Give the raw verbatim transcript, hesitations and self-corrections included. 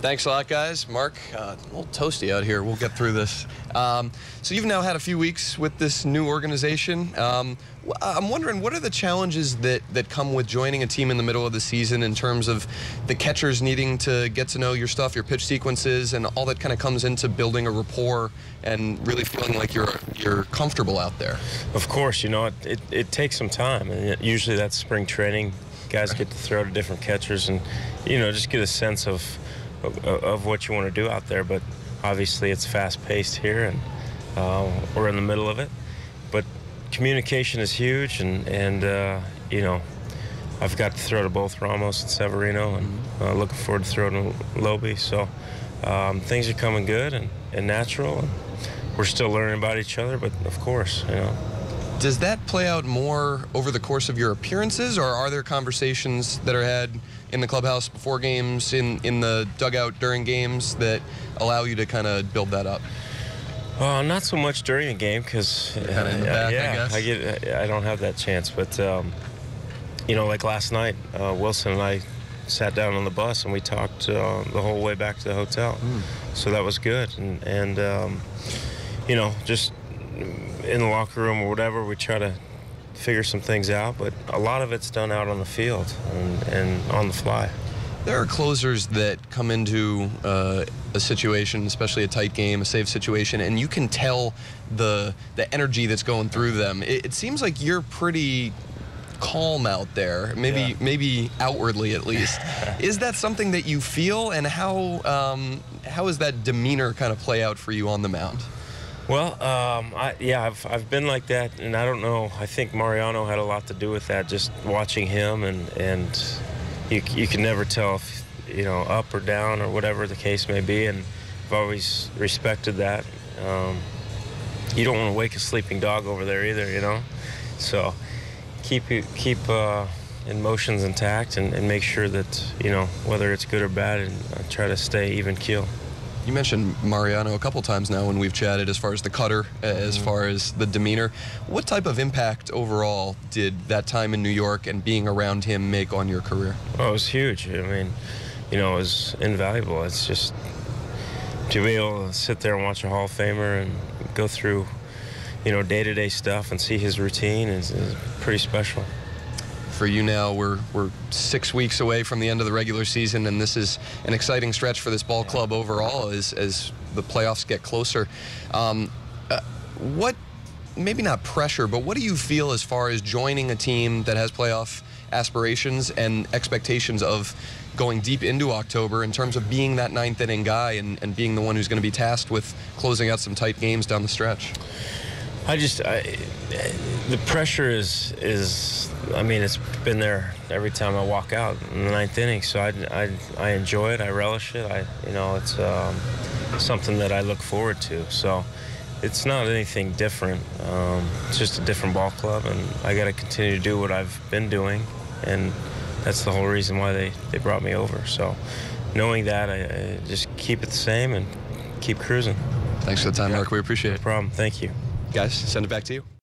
Thanks a lot, guys. Mark, uh, a little toasty out here. We'll get through this. Um, so you've now had a few weeks with this new organization. Um, I'm wondering, what are the challenges that, that come with joining a team in the middle of the season in terms of the catchers needing to get to know your stuff, your pitch sequences, and all that kind of comes into building a rapport and really feeling like you're you're comfortable out there? Of course, you know, it, it, it takes some time, and it, usually that's spring training. Guys get to throw to different catchers and, you know, just get a sense of Of, of what you want to do out there. But obviously it's fast-paced here, and uh, we're in the middle of it. But communication is huge, and, and uh, you know, I've got to throw to both Ramos and Severino, and uh, looking forward to throwing to Lobe. So um, things are coming good and, and natural, and we're still learning about each other, but of course, you know. Does that play out more over the course of your appearances, or are there conversations that are had in the clubhouse before games, in, in the dugout during games, that allow you to kind of build that up? Uh, not so much during a game, because uh, kind of in the back, yeah, I guess. I get I don't have that chance. But um, you know, like last night, uh, Wilson and I sat down on the bus and we talked uh, the whole way back to the hotel. Mm. So that was good, and and um, you know, just in the locker room or whatever, we try to figure some things out, but a lot of it's done out on the field and, and on the fly. There are closers that come into uh, a situation, especially a tight game, a save situation, and you can tell the the energy that's going through them. It, it seems like you're pretty calm out there, maybe yeah. maybe outwardly at least. Is that something that you feel, and how um, how does that demeanor kind of play out for you on the mound? Well, um, I, yeah, I've, I've been like that, and I don't know, I think Mariano had a lot to do with that, just watching him, and, and you, you can never tell if, you know, up or down or whatever the case may be, and I've always respected that. Um, you don't want to wake a sleeping dog over there either, you know, so keep, keep uh, emotions intact, and, and make sure that, you know, whether it's good or bad, and uh, try to stay even keel. You mentioned Mariano a couple times now when we've chatted, as far as the cutter, as far as the demeanor. What type of impact overall did that time in New York and being around him make on your career? Oh, it was huge. I mean, you know, it was invaluable. It's just to be able to sit there and watch a Hall of Famer and go through, you know, day-to-day stuff and see his routine is, is pretty special. For you now, we're we're six weeks away from the end of the regular season, and this is an exciting stretch for this ball club overall as as the playoffs get closer. Um, uh, what, maybe not pressure, but what do you feel as far as joining a team that has playoff aspirations and expectations of going deep into October in terms of being that ninth inning guy and, and being the one who's going to be tasked with closing out some tight games down the stretch? I just, I, the pressure is, is, I mean, it's been there every time I walk out in the ninth inning, so I, I, I enjoy it, I relish it, I, you know, it's um, something that I look forward to, so it's not anything different, um, it's just a different ball club, and I got to continue to do what I've been doing, and that's the whole reason why they, they brought me over, so knowing that, I, I just keep it the same and keep cruising. Thanks for the time, Mark, we appreciate it. No problem, thank you. Guys, send it back to you.